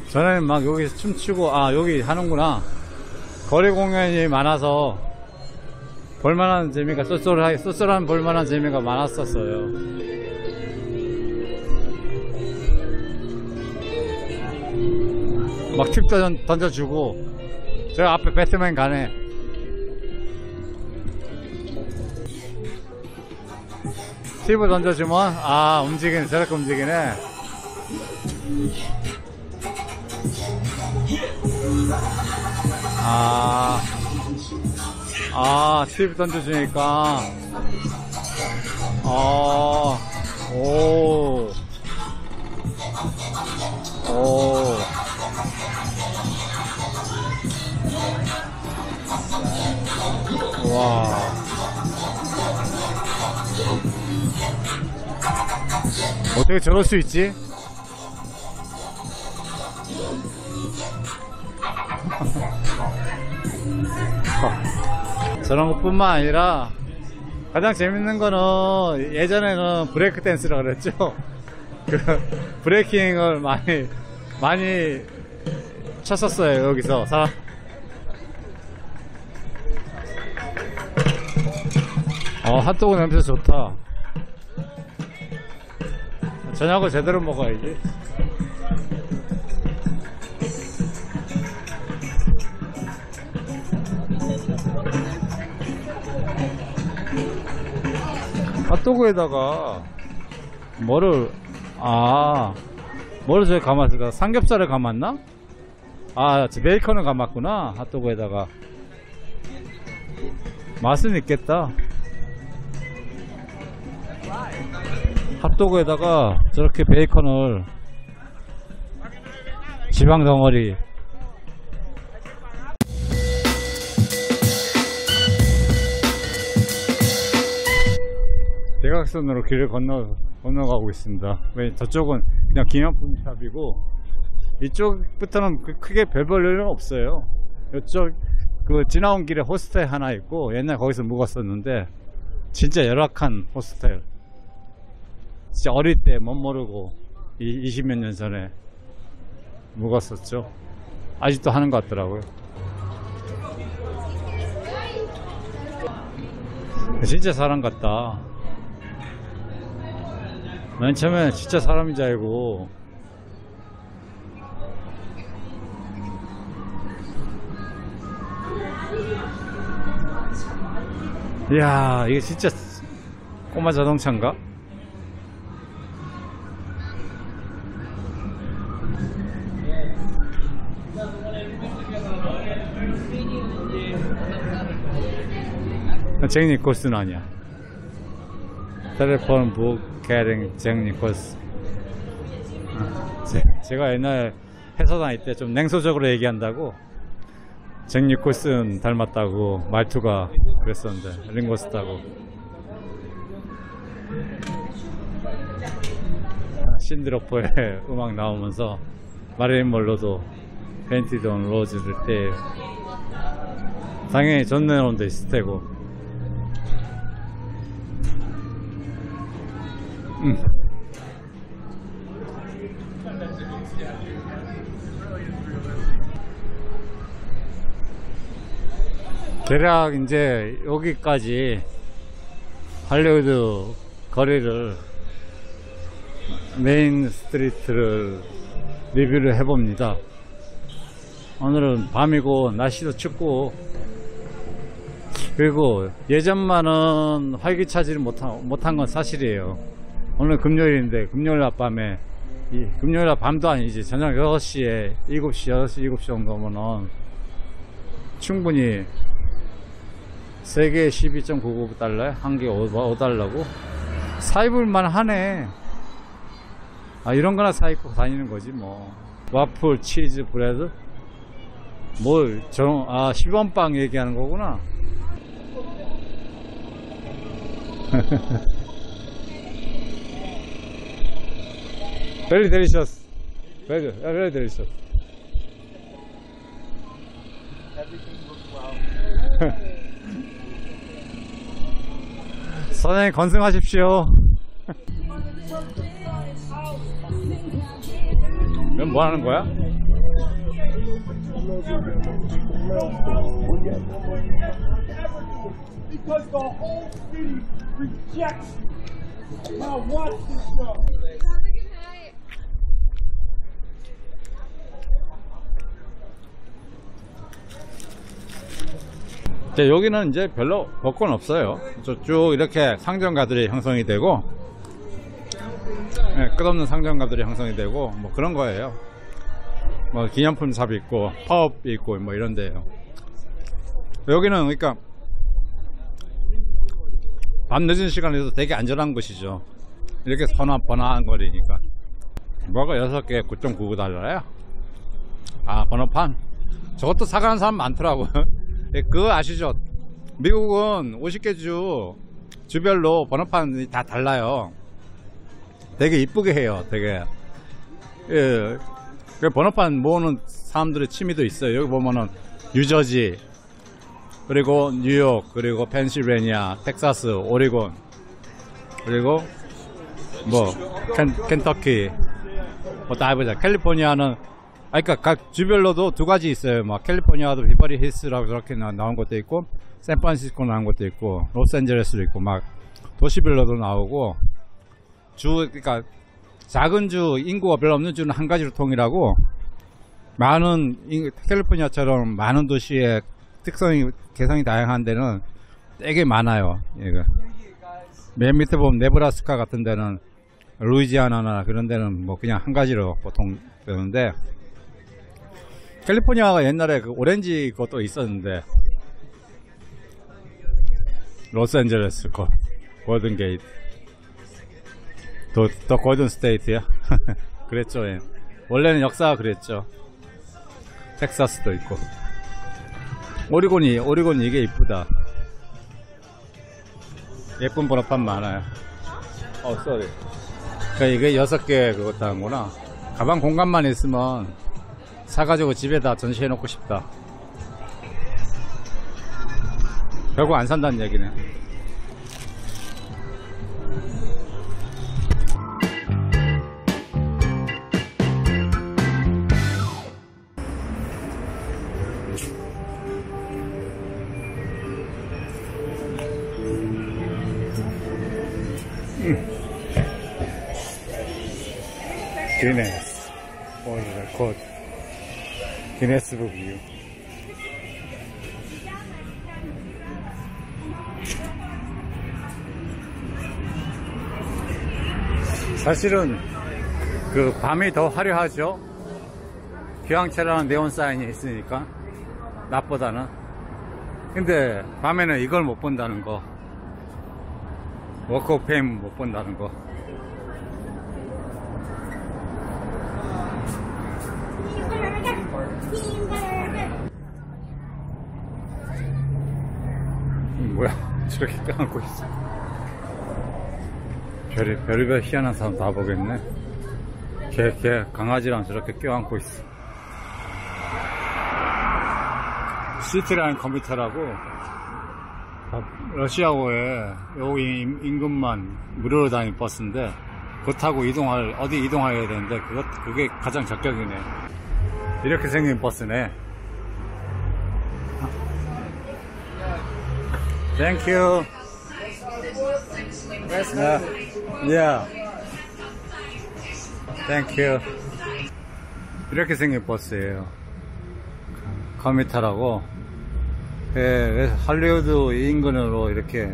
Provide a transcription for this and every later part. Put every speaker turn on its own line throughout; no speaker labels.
전에는 막 여기서 춤추고, 아, 여기 하는구나. 거리 공연이 많아서 볼만한 재미가, 쏠쏠한 볼만한 재미가 많았었어요. 막 팁도 던져주고, 저 앞에 배트맨 가네. 팁을 던져주면, 아, 움직이네. 저렇게 움직이네. 팁 던져주니까, 와. 어떻게 저럴 수 있지? 저런 것 뿐만 아니라 가장 재밌는 거는 예전에는 브레이크 댄스라고 그랬죠. 그 브레이킹을 많이 쳤었어요. 여기서 사람. 핫도그 냄새 좋다. 저녁을 제대로 먹어야지. 핫도그에다가 뭐를 저기 감았을까? 삼겹살을 감았나? 베이컨을 감았구나. 핫도그에다가. 맛은 있겠다. 핫도그에다가 저렇게 베이컨을, 지방 덩어리. 대각선으로 길을 건너가고 있습니다. 왜 저쪽은 그냥 기념품 샵이고 이쪽부터는 크게 별 볼 일은 없어요. 이쪽 그 지나온 길에 호스텔 하나 있고, 옛날 거기서 묵었었는데 진짜 열악한 호스텔. 진짜 어릴 때 못 모르고 20몇 년 전에 묵었었죠. 아직도 하는 것 같더라고요. 진짜 사람 같다. 맨 처음에 진짜 사람인 줄 알고. 이야, 이게 진짜 꼬마 자동차인가? 잭 니콜슨 아니야. 텔레폰 북 캐링 잭 니콜슨. 제가 옛날 회사 다닐 때 좀 냉소적으로 얘기한다고 잭 니콜슨 닮았다고 말투가 그랬었는데, 링고스타고. 신드로퍼의 음악 나오면서 마릴린 먼로도 페인티드 온 로즈를 때 당연히 존 레논도 있을 테고. 대략 이제 여기까지 할리우드 거리를, 메인 스트리트를 리뷰를 해봅니다. 오늘은 밤이고 날씨도 춥고, 그리고 예전만은 활기차지를 못한 건 사실이에요. 오늘 금요일인데, 금요일 날 밤에, 금요일 날 밤도 아니지, 저녁 6시에 7시, 6시, 7시 정도면은 충분히 세계 12.99달러에 한 개 5달러고 사입을만 하네. 이런 거나 사입고 다니는 거지 뭐. 와플, 치즈, 브레드, 시범빵 얘기하는 거구나. Very delicious. Very delicious.
Everything looks well.
선생님 건승하십시오. 이건 뭐 하는 거야?
Because the whole city rejects it. Now watch this show.
여기는 이제 별로 벚꽃 없어요. 쭉 이렇게 상점가들이 형성이 되고, 네, 끝없는 상점가들이 형성이 되고, 뭐 그런 거예요. 뭐 기념품 샵이 있고, 펍이 있고, 뭐 이런 데요. 여기는 그러니까 밤 늦은 시간에도 되게 안전한 곳이죠. 이렇게 번화한 거리니까. 뭐가 6개 9.99달러야? 아, 번호판? 저것도 사가는 사람 많더라고요. 그거 아시죠? 미국은 50개 주별로 번호판이 다 달라요. 되게 이쁘게 해요. 되게. 예. 그 번호판 모으는 사람들의 취미도 있어요. 여기 보면은 뉴저지, 그리고 뉴욕, 그리고 펜실베니아, 텍사스, 오리곤, 그리고 뭐 켄터키, 뭐 다 해보자. 캘리포니아는 그러니까 각 주별로도 2가지 있어요. 막 캘리포니아도 비버리 힐스라고 저렇게 나온 것도 있고, 샌프란시스코 나온 것도 있고, 로스앤젤레스도 있고, 막 도시별로도 나오고, 그러니까 작은 주, 인구가 별로 없는 주는 한 가지로 통일하고, 캘리포니아처럼 많은 도시의 개성이 다양한 데는 되게 많아요. 얘가. 맨 밑에 보면 네브라스카 같은 데는, 루이지아나나 그런 데는 뭐 그냥 한 가지로 보통 되는데, 캘리포니아가 옛날에 그 오렌지 것도 있었는데, 로스앤젤레스 골든 게이트, 더 골든 스테이트야? 그랬죠. 예. 원래는 역사가 그랬죠. 텍사스도 있고, 오리곤이 이게 이쁘다. 예쁜 번호판 많아요. 쏘리. 그러니까 이게 6개 그것도 하는구나. 가방 공간만 있으면 사가지고 집에다 전시해 놓고 싶다. 결국 안 산다는 얘기네. 기네스 오늘 곧 기네스북 이유. 사실은 그 밤이 더 화려하죠. 휴양차라는 네온 사인이 있으니까 낮보다는. 근데 밤에는 이걸 못 본다는 거, 워크 오브 페임 못 본다는 거. 뭐야, 저렇게 껴안고 있어. 별의별 희한한 사람 다 보겠네. 걔 강아지랑 저렇게 껴안고 있어. 시티라인 컴퓨터라고, 러시아어에 여기 임금만 무료로 다니는 버스인데, 그거 타고 어디 이동해야 되는데, 그게 가장 적격이네. 이렇게 생긴 버스네. Thank you. Yeah. Thank you. 이렇게 생긴 버스예요. 커뮤터라고. 예, 할리우드 인근으로 이렇게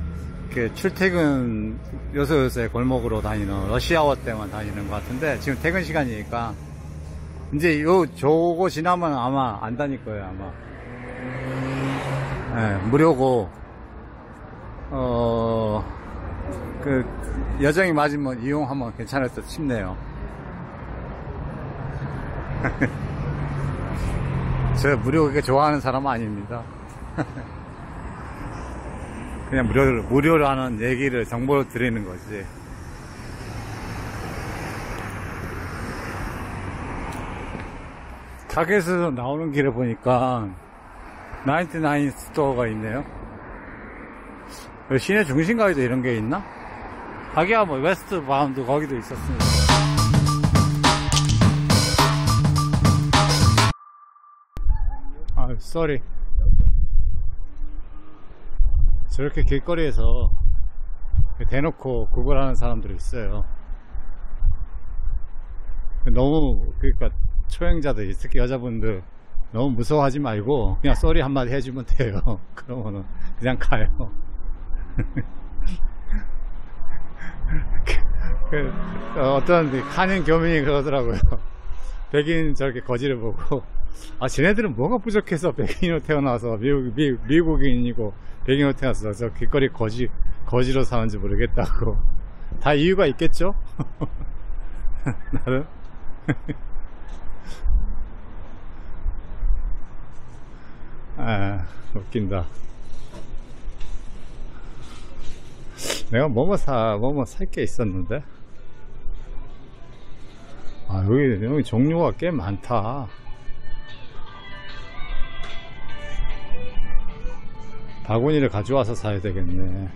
출퇴근 요새 골목으로 다니는, 러시아워 때만 다니는 것 같은데, 지금 퇴근 시간이니까 이제 저거 지나면 아마 안 다닐 거예요. 아마. 예, 무료고. 여정이 맞으면 이용하면 괜찮을 듯 싶네요. 저 무료 그렇게 좋아하는 사람은 아닙니다. 그냥 무료로 하는 얘기를, 정보를 드리는 거지. 타겟에서 나오는 길에 보니까 99 스토어가 있네요. 시내 중심가에도 이런 게 있나? 하기야 뭐 웨스트 바운드 거기도 있었으니까. 쏘리. 저렇게 길거리에서 대놓고 구걸하는 사람들이 있어요. 너무, 그러니까 초행자들, 특히 여자분들 너무 무서워하지 말고 그냥 쏘리 한마디 해주면 돼요. 그러면은 그냥 가요. 어떤 한인 교민이 그러더라고요. 백인 저렇게 거지를 보고, 아, 쟤네들은 뭐가 부족해서 백인으로 태어나서 미국인이고 백인으로 태어나서 저 길거리 거지로 사는지 모르겠다고. 다 이유가 있겠죠? 나는. 아, 웃긴다. 내가 뭐뭐 살 게 있었는데. 아, 여기 종류가 꽤 많다. 바구니를 가져와서 사야 되겠네.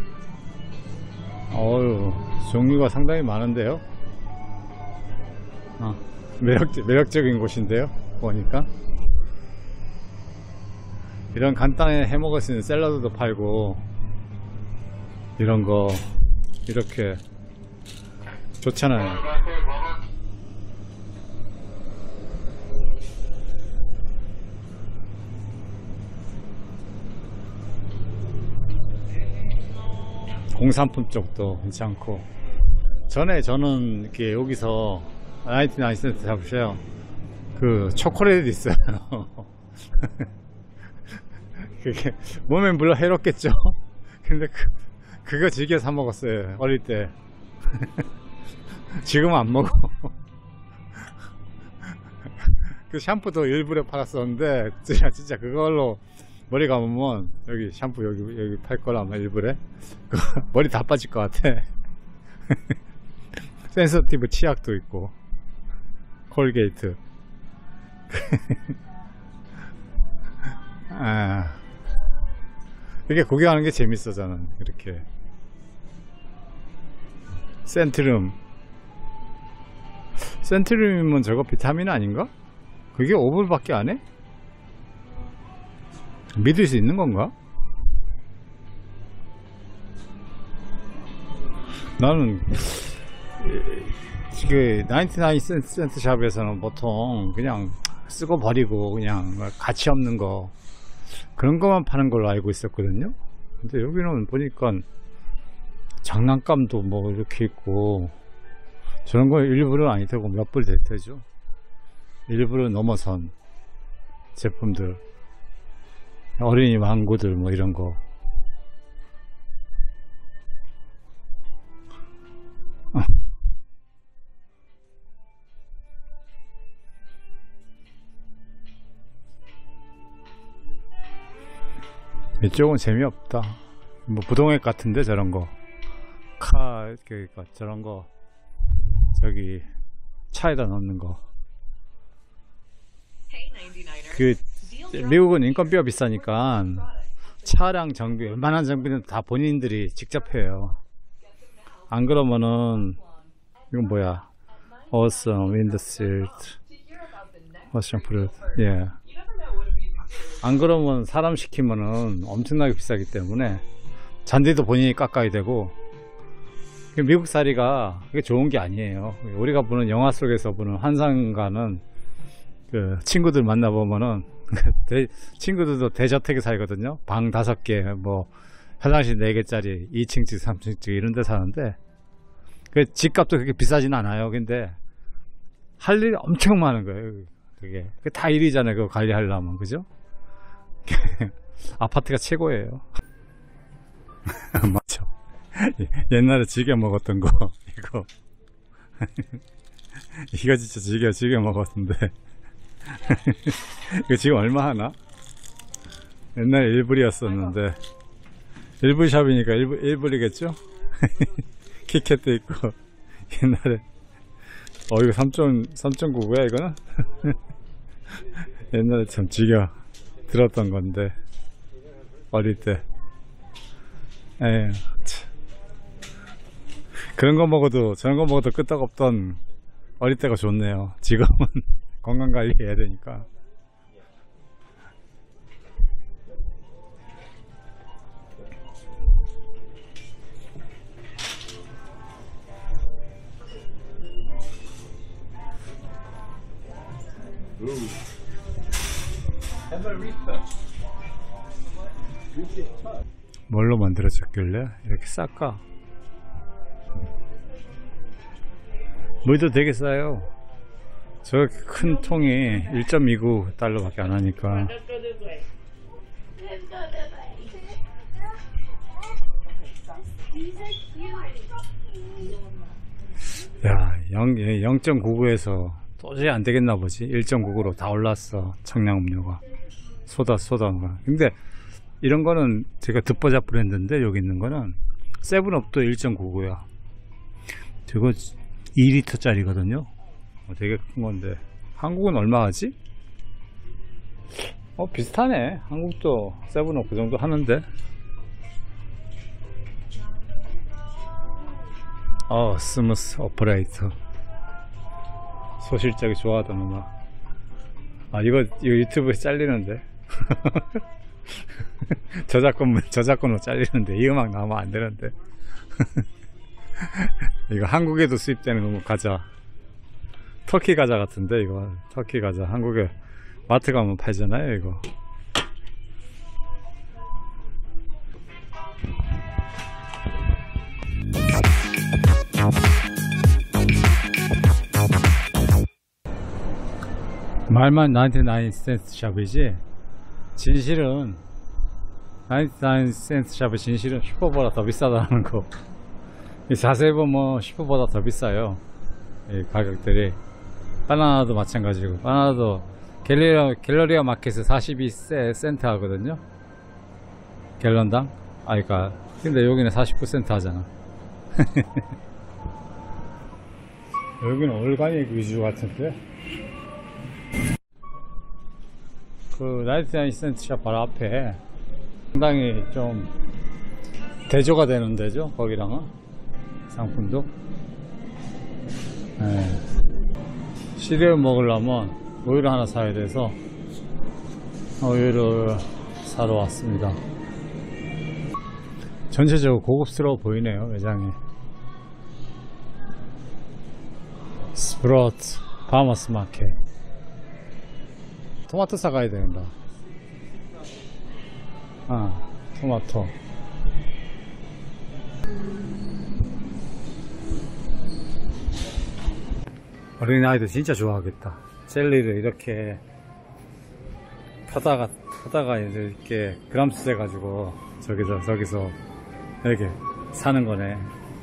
어휴, 종류가 상당히 많은데요. 매력적인 곳인데요, 보니까. 이런 간단히 해 먹을 수 있는 샐러드도 팔고, 이런 거 이렇게 좋잖아요. 공산품 쪽도 괜찮고. 전에 저는 이렇게 여기서 99센트 잡으셔요. 그 초콜릿 있어요. 그게 몸에 물론 해롭겠죠. 근데 그거 즐겨 사 먹었어요, 어릴 때. 지금은 안 먹어. 그 샴푸도 일부러 팔았었는데 진짜 그걸로 머리 감으면 여기 샴푸 여기 팔 거라 아마 일부러 머리 다 빠질 것 같아. 센서티브 치약도 있고 콜게이트. 아, 이게 구경하는 게 재밌어. 저는 이렇게 센트룸이면 저거 비타민 아닌가? 그게 5불밖에 안 해? 믿을 수 있는 건가? 나는 그 99센트 샵에서는 보통 그냥 쓰고 버리고 그냥 가치 없는 거 그런 것만 파는 걸로 알고 있었거든요. 근데 여기는 보니까 장난감도 뭐 이렇게 있고, 저런 거 일부러 아니 되고 몇 불 될 테죠. 일부러 넘어선 제품들, 어린이 망구들 뭐 이런 거. 이쪽은 재미없다. 뭐 부동액 같은데 저런 거. 그러니까 저런 거 저기 차에다 넣는 거. 그 미국은 인건비가 비싸니까 차량 정비, 웬만한 정비는 다 본인들이 직접 해요. 안 그러면은 이건 뭐야? Awesome Windshield Ocean Fruit. 예. 안 그러면 사람 시키면은 엄청나게 비싸기 때문에 잔디도 본인이 깎아야 되고. 미국살이가 그게 좋은 게 아니에요. 우리가 보는 영화 속에서 보는 환상가는 그 친구들 만나보면은 친구들도 대저택에 살거든요. 방 5개, 뭐 화장실 4개짜리 2층집 3층집 이런 데 사는데 그 집값도 그렇게 비싸진 않아요. 근데 할 일이 엄청 많은 거예요. 그게 다 일이잖아요. 그거 관리하려면. 그죠? 아파트가 최고예요. 맞죠? 옛날에 즐겨 먹었던 거 이거 이거 진짜 즐겨 먹었는데 이거 지금 얼마 하나? 옛날에 1불이었었는데 1불 샵이니까 1불이겠죠? 키캣도 있고. 옛날에 이거 3.9구야 이거는? 옛날에 참 즐겨 들었던 건데 어릴 때. 에휴, 참. 그런 거 먹어도 저런 거 먹어도 끄떡없던 어릴 때가 좋네요. 지금은 건강관리 해야 되니까. 뭘로 만들어졌길래 이렇게 쌀까? 물도 되게 싸요. 저렇게 큰 통이 1.29 밖에 안 하니까. 야, 0.99에서 도저히 안 되겠나 보지. 1.99로 다 올랐어. 청량음료가. 소다가. 근데 이런 거는 제가 듣보잡 브랜드인데, 여기 있는 거는 세븐업도 1.99야. 저거 2리터 짜리거든요. 되게 큰 건데. 한국은 얼마 하지? 비슷하네. 한국도 세븐업 그 정도 하는데. 스무스 오퍼레이터. 소실적이 좋아하던 음악. 이거 유튜브에 잘리는데. 저작권으로 잘리는데. 이 음악 나오면 안 되는데. 이거 한국에도 수입되는 과자. 터키 과자 같은데, 이거. 터키 과자. 한국에 마트 가면 팔잖아요, 이거. 말만 99센트 샵이지, 진실은 99센트 샵의 진실은 슈퍼보다 더 비싸다는 거. 자세히 보면 슈퍼보다 더 비싸요, 이 가격들이. 바나나도 마찬가지고, 바나나도 갤러리아 마켓에 42센트 하거든요, 갤런당. 그러니까 근데 여기는 49센트 하잖아. 여기는 올가닉 위주 같은데. 그 99센트 샵 바로 앞에 상당히 좀 대조가 되는 데죠, 거기랑은. 상품도. 시리얼 먹으려면 우유를 하나 사야 돼서 우유를 사러 왔습니다. 전체적으로 고급스러워 보이네요, 매장이. 스프로트 파머스 마켓. 토마토 사가야 된다. 토마토. 어린아이들 진짜 좋아하겠다. 젤리를 이렇게 타다가 이렇게 그람수 재가지고 저기서 이렇게 사는 거네.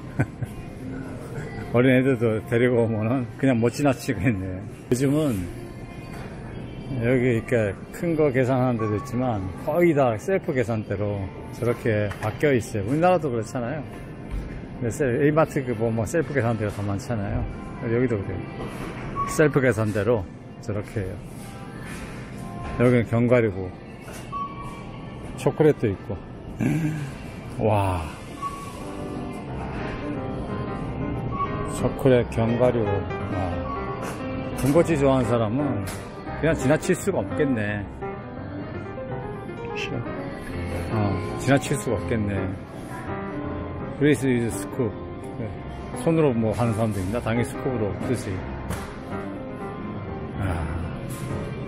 어린애들도 데리고 오면은 그냥 못 지나치겠네. 요즘은 여기 이렇게 큰 거 계산하는 데도 있지만 거의 다 셀프 계산대로 저렇게 바뀌어 있어요. 우리나라도 그렇잖아요. A마트 뭐 셀프 계산대가 더 많잖아요. 여기도 그래요. 셀프 계산대로 저렇게 해요. 여기는 견과류고 초콜릿도 있고. 와, 초콜릿, 견과류. 군것질 좋아하는 사람은 그냥 지나칠 수가 없겠네. 지나칠 수가 없겠네. 그레이스 이즈 스쿱. 손으로 뭐 하는 사람도 있나? 당연히 스쿱으로 뜨지.